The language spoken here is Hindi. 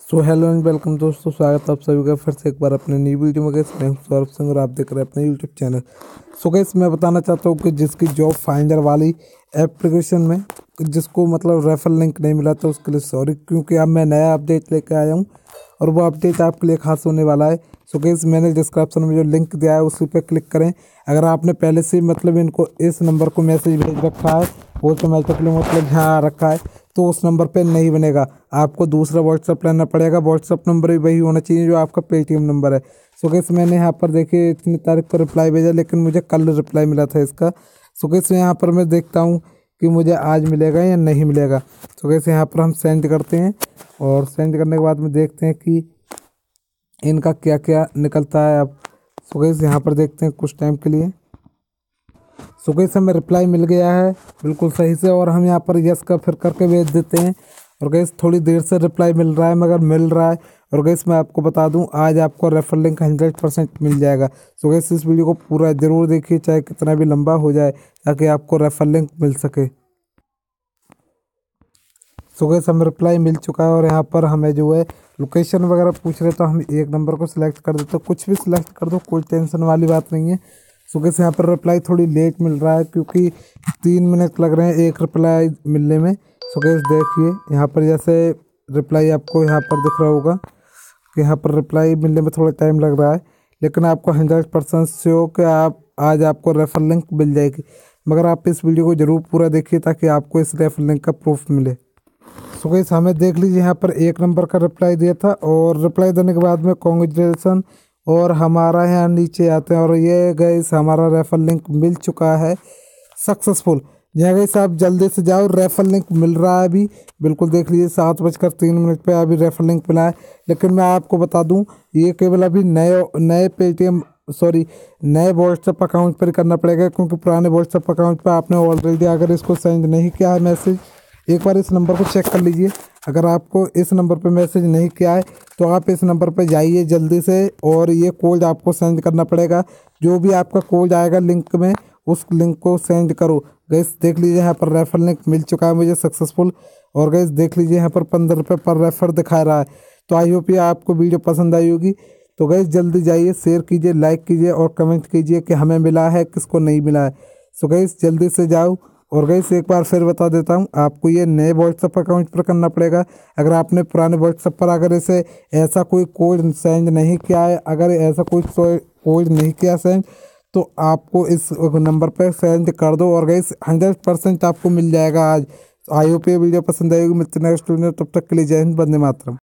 सो हेलो एंड वेलकम दोस्तों, स्वागत है आप सभी का फिर से एक बार अपने नई वीडियो में। गैस मैं हूं सौरभ सिंह और आप देख रहे हैं अपने यूट्यूब चैनल। सो गैस मैं बताना चाहता हूं कि जिसकी जॉब फाइंडर वाली एप्लीकेशन में जिसको मतलब रेफर लिंक नहीं मिला था उसके लिए सॉरी, क्योंकि अब मैं नया अपडेट लेकर आया हूँ और वो अपडेट आपके लिए खास होने वाला है। सो गैस मैंने डिस्क्रिप्शन में जो लिंक दिया है उसी पर क्लिक करें। अगर आपने पहले से मतलब इनको इस नंबर को मैसेज भेज रखा है, ऑटोमेटिकली मतलब यहाँ आ रखा है, तो उस नंबर पे नहीं बनेगा। आपको दूसरा व्हाट्सअप लेना पड़ेगा। व्हाट्सअप नंबर भी वही होना चाहिए जो आपका पेटीएम नंबर है। सो गैस मैंने यहाँ पर देखिए इतनी तारीख को रिप्लाई भेजा, लेकिन मुझे कल रिप्लाई मिला था इसका। सो गैस यहाँ पर मैं देखता हूँ कि मुझे आज मिलेगा या नहीं मिलेगा। सो गैस यहाँ पर हम सेंड करते हैं और सेंड करने के बाद में देखते हैं कि इनका क्या क्या निकलता है। अब सो गैस यहाँ पर देखते हैं कुछ टाइम के लिए। सो गैस हमें रिप्लाई मिल गया है बिल्कुल सही से, और हम यहाँ पर यस का फिर करके भेज देते हैं। और गैस थोड़ी देर से रिप्लाई मिल रहा है मगर मिल रहा है। और गैस मैं आपको बता दूं आज आपको रेफर लिंक 100% मिल जाएगा। सो गैस इस वीडियो को पूरा ज़रूर देखिए, चाहे कितना भी लंबा हो जाए, ताकि आपको रेफर लिंक मिल सके। सो गैस हमें रिप्लाई मिल चुका है और यहाँ पर हमें जो है लोकेशन वगैरह पूछ रहे, तो हम एक नंबर को सिलेक्ट कर देते, तो कुछ भी सिलेक्ट कर दो, कोई टेंशन वाली बात नहीं है। सो गैस यहाँ पर रिप्लाई थोड़ी लेट मिल रहा है क्योंकि 3 मिनट लग रहे हैं एक रिप्लाई मिलने में। सो गैस देखिए यहाँ पर जैसे रिप्लाई आपको यहाँ पर दिख रहा होगा कि यहाँ पर रिप्लाई मिलने में थोड़ा टाइम लग रहा है, लेकिन आपको 100% से हो कि आप आज आपको रेफर लिंक मिल जाएगी। मगर आप इस वीडियो को ज़रूर पूरा देखिए ताकि आपको इस रेफर लिंक का प्रूफ मिले। सो गैस हमें देख लीजिए यहाँ पर एक नंबर का रिप्लाई दिया था और रिप्लाई देने के बाद में कॉन्ग्रेचुलेसन, और हमारा यहाँ नीचे आते हैं और ये गैस हमारा रेफर लिंक मिल चुका है सक्सेसफुल। यहाँ गैस आप जल्दी से जाओ, रेफर लिंक मिल रहा है अभी। बिल्कुल देख लीजिए 7:03 पे अभी रेफर लिंक मिला है। लेकिन मैं आपको बता दूं ये केवल अभी नए पेटीएम नए व्हाट्सएप अकाउंट पर करना पड़ेगा, क्योंकि पुराने व्हाट्सएप अकाउंट पर आपने ऑलरेडी अगर इसको सेंड नहीं किया है मैसेज, एक बार इस नंबर को चेक कर लीजिए। अगर आपको इस नंबर पे मैसेज नहीं किया है तो आप इस नंबर पे जाइए जल्दी से, और ये कोड आपको सेंड करना पड़ेगा। जो भी आपका कोड आएगा लिंक में, उस लिंक को सेंड करो। गैस देख लीजिए यहाँ पर रेफर लिंक मिल चुका है मुझे सक्सेसफुल। और गैस देख लीजिए यहाँ पर 15 रुपये पर रेफर दिखा रहा है। तो आई होप ये आपको वीडियो पसंद आई होगी। तो गैस जल्दी जाइए, शेयर कीजिए, लाइक कीजिए और कमेंट कीजिए कि हमें मिला है किसको नहीं मिला है। सो गैस जल्दी से जाओ। और गैस एक बार फिर बता देता हूँ, आपको ये नए व्हाट्सएप अकाउंट पर करना पड़ेगा। अगर आपने पुराने व्हाट्सएप पर अगर इसे ऐसा कोई कोड सेंड नहीं किया है, अगर ऐसा कोई कोड नहीं किया सेंड, तो आपको इस नंबर पर सेंड कर दो और गैस 100% आपको मिल जाएगा आज। आई होप ये वीडियो पसंद आएगी। मिलते हैं नेक्स्ट वीडियो, तब तक के लिए जय हिंद, वंदे मातरम।